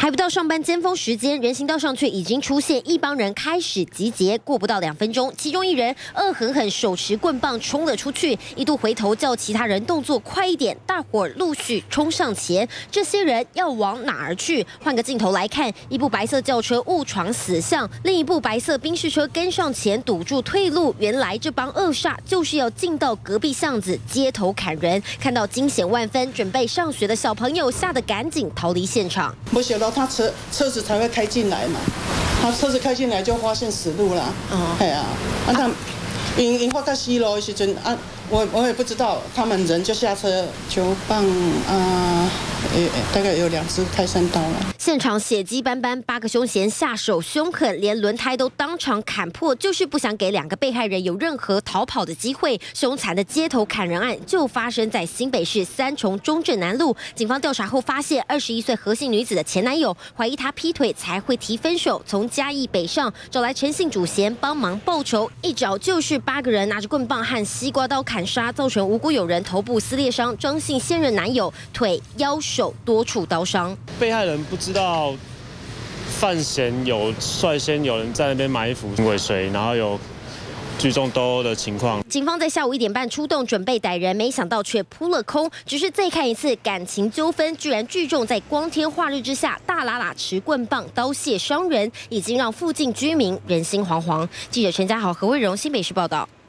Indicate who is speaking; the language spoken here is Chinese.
Speaker 1: 还不到上班尖峰时间，人行道上却已经出现一帮人开始集结。过不到2分钟，其中一人恶狠狠手持棍棒冲了出去，一度回头叫其他人动作快一点，大伙儿陆续冲上前。这些人要往哪儿去？换个镜头来看，一部白色轿车误闯死巷，另一部白色宾士车跟上前堵住退路。原来这帮恶煞就是要进到隔壁巷子街头砍人。看到惊险万分，准备上学的小朋友吓得赶紧逃离现场。
Speaker 2: 没想到他车子才会开进来嘛，他车子开进来就发现死路了。哎呀，他因发到4楼的时阵啊，我也不知道，他们人就下车球棒大概有2支开山刀了。
Speaker 1: 现场血迹斑斑，8个凶嫌下手凶狠，连轮胎都当场砍破，就是不想给2个被害人有任何逃跑的机会。凶残的街头砍人案就发生在新北市3重中正南路。警方调查后发现，21岁何姓女子的前男友怀疑她劈腿才会提分手，从嘉义北上找来陈姓主嫌帮忙报仇，一找就是8个人拿着棍棒和西瓜刀砍杀，造成无辜有人头部撕裂伤，张姓现任男友腿、腰、手多处刀伤。
Speaker 3: 被害人不知道范闲率先有人在那边埋伏尾随，然后有聚众斗殴的情况。
Speaker 1: 警方在下午1点半出动准备逮人，没想到却扑了空。只是再看一次，感情纠纷居然聚众在光天化日之下大喇持棍棒刀械伤人，已经让附近居民人心惶惶。记者陈家豪、何慧荣新北市报道。